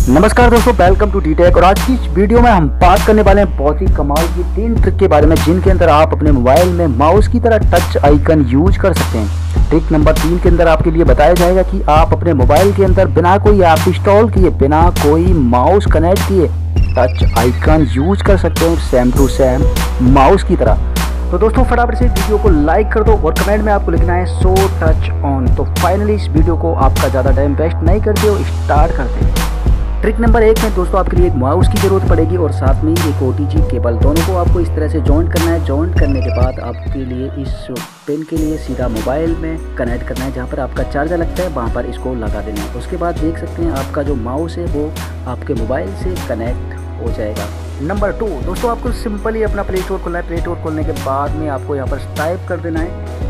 नमस्कार दोस्तों, welcome to T take. और आज की इस वीडियो में हम बात करने वाले हैं बहुत ही कमाल की 3 ट्रिक के बारे में, जिनके अंदर आप अपने मोबाइल में माउस की तरह टच आइकन यूज कर सकते हैं। ट्रिक नंबर 3 के अंदर आपके लिए बताया जाएगा कि आप अपने मोबाइल के अंदर बिना कोई ऐप इंस्टॉल किए, बिना कोई माउस कनेक्ट किए टच आइकन यूज कर सकते हैं, सेम टू सेम माउस की तरह। तो दोस्तों फटाफट से वीडियो को लाइक कर दो और कमेंट में आपको लिखना है शो टच ऑन। तो फाइनली इस वीडियो को आपका ज़्यादा टाइम वेस्ट नहीं करते हो, स्टार्ट करते हैं। ट्रिक नंबर 1 में दोस्तों आपके लिए एक माउस की ज़रूरत पड़ेगी और साथ में एक OTG केबल। दोनों को आपको इस तरह से जॉइंट करना है। जॉइंट करने के बाद आपके लिए इस पेन के लिए सीधा मोबाइल में कनेक्ट करना है। जहाँ पर आपका चार्जर लगता है वहाँ पर इसको लगा देना है। उसके बाद देख सकते हैं आपका जो माउस है वो आपके मोबाइल से कनेक्ट हो जाएगा। नंबर 2 दोस्तों, आपको सिंपली अपना प्ले स्टोर खोलना है। प्ले स्टोर खोलने के बाद में आपको यहाँ पर टाइप कर देना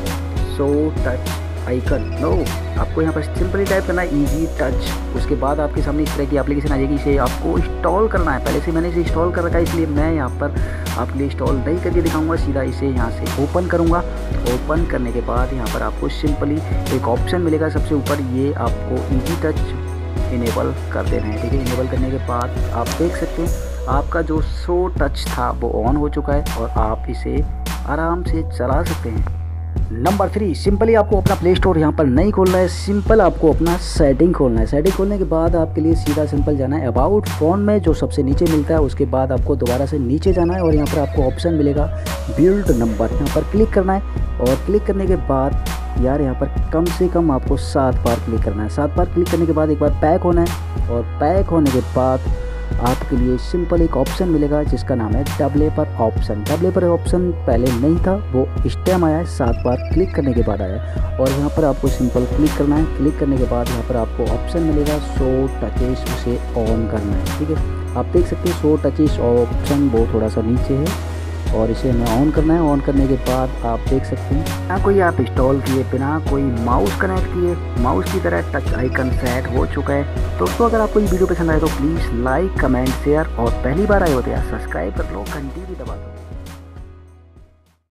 है शो टच आइकन। नो, आपको यहाँ पर सिंपली टाइप करना है इजी टच। उसके बाद आपके सामने इस तरह की एप्लीकेशन आ जाएगी। इसे आपको इंस्टॉल करना है। पहले से मैंने इसे इंस्टॉल कर रखा है, इसलिए मैं यहाँ पर आपके लिए इंस्टॉल नहीं करके दिखाऊंगा। सीधा इसे यहाँ से ओपन करूँगा। ओपन करने के बाद यहाँ पर आपको सिंपली एक ऑप्शन मिलेगा सबसे ऊपर, ये आपको इजी टच इनेबल कर देना है। ठीक है, इनेबल करने के बाद आप देख सकते हैं आपका जो शो टच था वो ऑन हो चुका है और आप इसे आराम से चला सकते हैं। नंबर 3, सिंपली आपको अपना प्ले स्टोर यहाँ पर नहीं खोलना है। सिंपल आपको अपना सेटिंग खोलना है। सेटिंग खोलने के बाद आपके लिए सीधा सिंपल जाना है अबाउट फ़ोन में, जो सबसे नीचे मिलता है। उसके बाद आपको दोबारा से नीचे जाना है और यहाँ पर आपको ऑप्शन मिलेगा बिल्ड नंबर, यहाँ पर क्लिक करना है। और क्लिक करने के बाद यार यहाँ पर कम से कम आपको 7 बार क्लिक करना है। 7 बार क्लिक करने के बाद एक बार पैक होना है और पैक होने के बाद आपके लिए सिंपल एक ऑप्शन मिलेगा जिसका नाम है डेवलपर ऑप्शन। डेवलपर ऑप्शन पहले नहीं था, वो इस टाइम आया है। 7 बार क्लिक करने के बाद आया और यहाँ पर आपको सिंपल क्लिक करना है। क्लिक करने के बाद यहाँ पर आपको ऑप्शन मिलेगा शो टचेस, उसे ऑन करना है। ठीक है, आप देख सकते हैं शो टचेस ऑप्शन वो थोड़ा सा नीचे है और इसे हमें ऑन करना है। ऑन करने के बाद आप देख सकते हैं बिना कोई आप इंस्टॉल किए, बिना कोई माउस कनेक्ट किए, माउस की तरह टच आइकन सेट हो चुका है। दोस्तों अगर आपको ये वीडियो पसंद आए तो प्लीज़ लाइक, कमेंट, शेयर और पहली बार आए हो तो यार सब्सक्राइब कर लो, घंटी भी दबा दो।